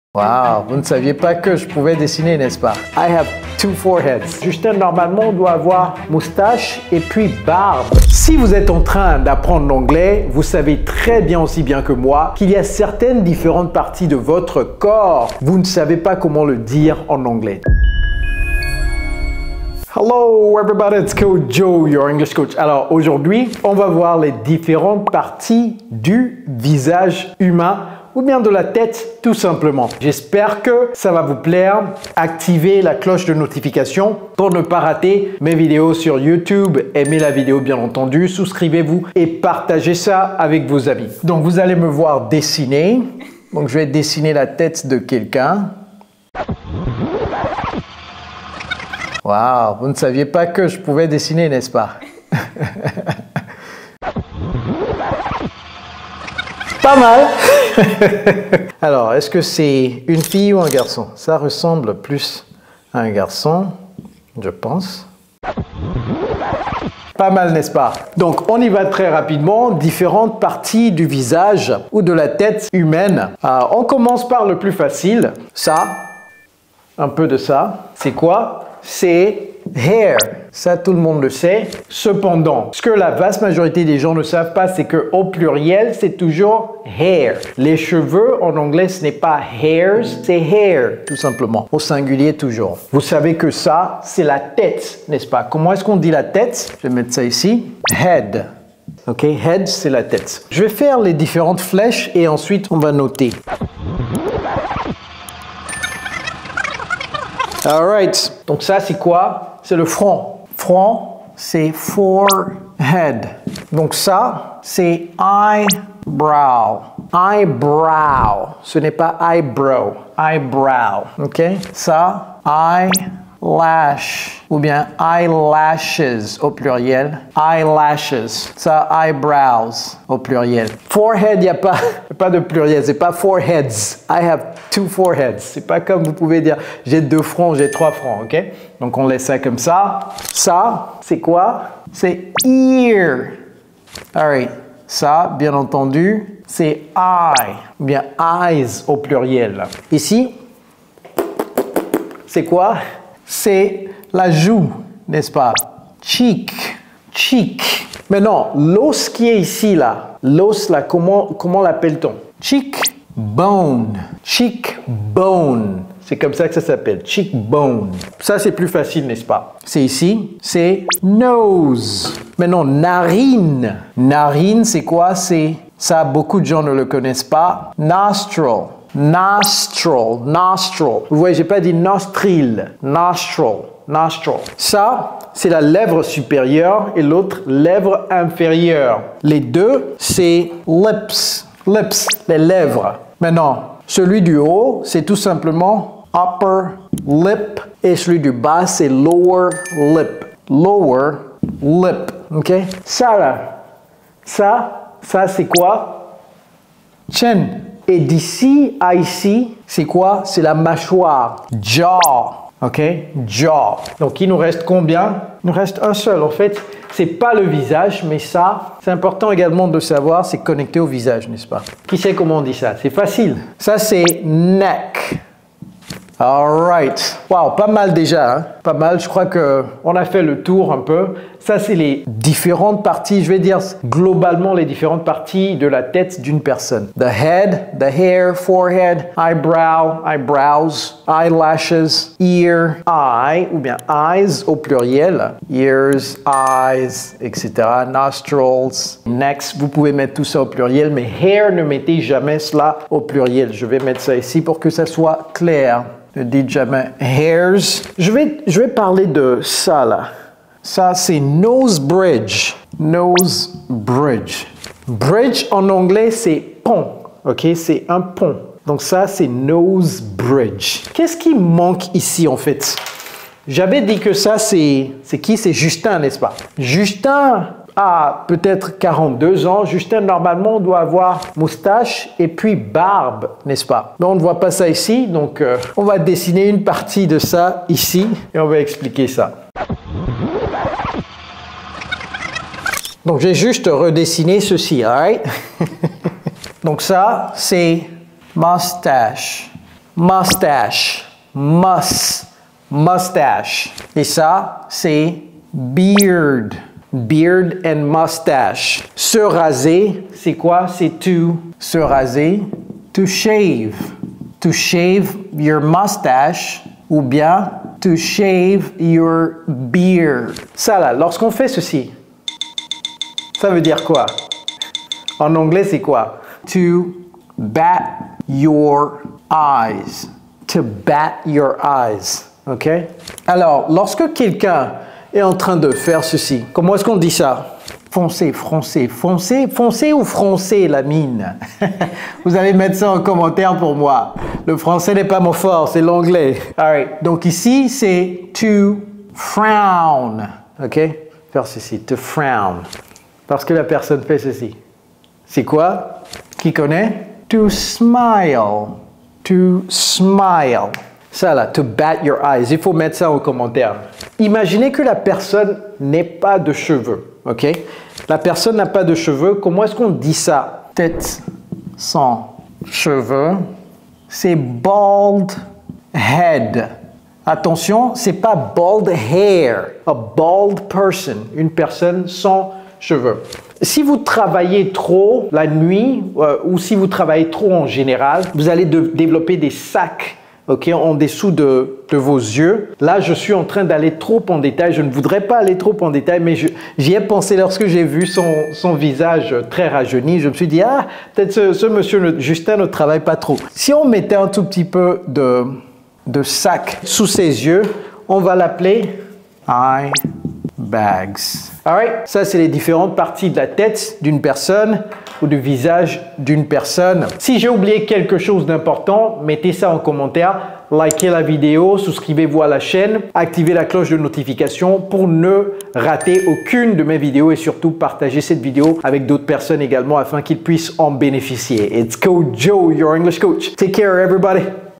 Wow, vous ne saviez pas que je pouvais dessiner, n'est-ce pas? I have two foreheads. Justin, normalement, doit avoir moustache et puis barbe. Si vous êtes en train d'apprendre l'anglais, vous savez très bien aussi bien que moi qu'il y a certaines différentes parties de votre corps. Vous ne savez pas comment le dire en anglais. Hello everybody, it's Coach Joe, your English coach. Alors aujourd'hui, on va voir les différentes parties du visage humain ou bien de la tête tout simplement. J'espère que ça va vous plaire. Activez la cloche de notification pour ne pas rater mes vidéos sur YouTube. Aimez la vidéo bien entendu, souscrivez-vous et partagez ça avec vos amis. Donc vous allez me voir dessiner. Donc je vais dessiner la tête de quelqu'un. Wow, vous ne saviez pas que je pouvais dessiner, n'est-ce pas? Pas mal. Alors, est-ce que c'est une fille ou un garçon? Ça ressemble plus à un garçon, je pense. Pas mal, n'est-ce pas? Donc, on y va très rapidement. Différentes parties du visage ou de la tête humaine. On commence par le plus facile. Ça, un peu de ça. C'est quoi? C'est hair. Ça, tout le monde le sait. Cependant, ce que la vaste majorité des gens ne savent pas, c'est qu'au pluriel, c'est toujours hair. Les cheveux, en anglais, ce n'est pas hairs, c'est hair, tout simplement. Au singulier, toujours. Vous savez que ça, c'est la tête, n'est-ce pas? Comment est-ce qu'on dit la tête? Je vais mettre ça ici. Head. Ok, head, c'est la tête. Je vais faire les différentes flèches et ensuite, on va noter. Alright, donc ça c'est quoi? C'est le front. Front, c'est forehead. Donc ça, c'est eyebrow. Eyebrow. Ce n'est pas eyebrow. Eyebrow. Ok? Ça, eyelash. Ou bien eyelashes au pluriel. Eyelashes. Ça, eyebrows au pluriel. Forehead, il n'y a pas de pluriel. C'est pas foreheads. I have two foreheads. C'est pas comme vous pouvez dire j'ai deux fronts, j'ai trois fronts. Ok? Donc on laisse ça comme ça. Ça, c'est quoi? C'est ear. Alright. Ça, bien entendu, c'est eye. Ou bien eyes au pluriel. Ici, c'est quoi? C'est la joue, n'est-ce pas? Cheek, cheek. Maintenant, l'os qui est ici, là, l'os, là, comment l'appelle-t-on? Cheekbone, cheekbone. C'est comme ça que ça s'appelle, cheekbone. Ça, c'est plus facile, n'est-ce pas? C'est ici, c'est nose. Maintenant, narine. Narine, c'est quoi? C'est, ça, beaucoup de gens ne le connaissent pas. Nostril. Nostril, nostril. Vous voyez, j'ai pas dit nostril. Nostril, nostril. Ça, c'est la lèvre supérieure et l'autre lèvre inférieure. Les deux, c'est lips. Lips, les lèvres. Maintenant, celui du haut, c'est tout simplement upper lip et celui du bas, c'est lower lip. Lower lip. Ok? Ça, là. Ça, c'est quoi? Chin. Et d'ici à ici, c'est quoi? C'est la mâchoire. Jaw. Ok? Jaw. Donc, il nous reste combien? Il nous reste un seul. En fait, c'est pas le visage, mais ça, c'est important également de savoir, c'est connecté au visage, n'est-ce pas? Qui sait comment on dit ça? C'est facile. Ça, c'est neck. Alright. Wow, pas mal déjà. Hein? Pas mal. Je crois qu'on a fait le tour un peu. Ça, c'est les différentes parties, je vais dire globalement les différentes parties de la tête d'une personne. The head, the hair, forehead, eyebrow, eyebrows, eyelashes, ear, eye, ou bien eyes au pluriel. Ears, eyes, etc. Nostrils, necks. Vous pouvez mettre tout ça au pluriel, mais hair, ne mettez jamais cela au pluriel. Je vais mettre ça ici pour que ça soit clair. Ne dites jamais hairs. Je vais parler de ça là. Ça, c'est nose bridge. Nose bridge. Bridge en anglais, c'est pont. Ok, c'est un pont. Donc ça, c'est nose bridge. Qu'est-ce qui manque ici en fait? J'avais dit que ça, c'est qui? C'est Justin, n'est-ce pas? Justin a peut-être 42 ans. Justin, normalement, doit avoir moustache et puis barbe, n'est-ce pas? Mais on ne voit pas ça ici, donc on va dessiner une partie de ça ici et on va expliquer ça. Donc, j'ai juste redessiné ceci, alright? Donc ça, c'est mustache. mustache, mustache. Et ça, c'est beard, beard and mustache. Se raser, c'est quoi? C'est to se raser, to shave your mustache ou bien to shave your beard. Ça là, lorsqu'on fait ceci, ça veut dire quoi? En anglais, c'est quoi? To bat your eyes. To bat your eyes. OK? Alors, lorsque quelqu'un est en train de faire ceci, comment est-ce qu'on dit ça? Foncer, froncer, foncer, foncer ou froncer la mine? Vous allez mettre ça en commentaire pour moi. Le français n'est pas mon fort, c'est l'anglais. Alright, donc ici, c'est to frown. OK? Faire ceci, to frown. Parce que la personne fait ceci. C'est quoi? Qui connaît? To smile. To smile. Ça là, to bat your eyes. Il faut mettre ça en commentaire. Imaginez que la personne n'ait pas de cheveux. OK? La personne n'a pas de cheveux. Comment est-ce qu'on dit ça? Tête sans cheveux. C'est bald head. Attention, c'est pas bald hair. A bald person. Une personne sans cheveux. Si vous travaillez trop la nuit ou si vous travaillez trop en général, vous allez développer des sacs, okay, en dessous de vos yeux. Là, je suis en train d'aller trop en détail. Je ne voudrais pas aller trop en détail, mais j'y ai pensé lorsque j'ai vu son visage très rajeuni. Je me suis dit, ah, peut-être ce monsieur Justin ne travaille pas trop. Si on mettait un tout petit peu de sac sous ses yeux, on va l'appeler eye bags. Alright, ça c'est les différentes parties de la tête d'une personne ou du visage d'une personne. Si j'ai oublié quelque chose d'important, mettez ça en commentaire, likez la vidéo, souscrivez-vous à la chaîne, activez la cloche de notification pour ne rater aucune de mes vidéos et surtout partagez cette vidéo avec d'autres personnes également afin qu'ils puissent en bénéficier. It's Coach Joe, your English coach. Take care everybody.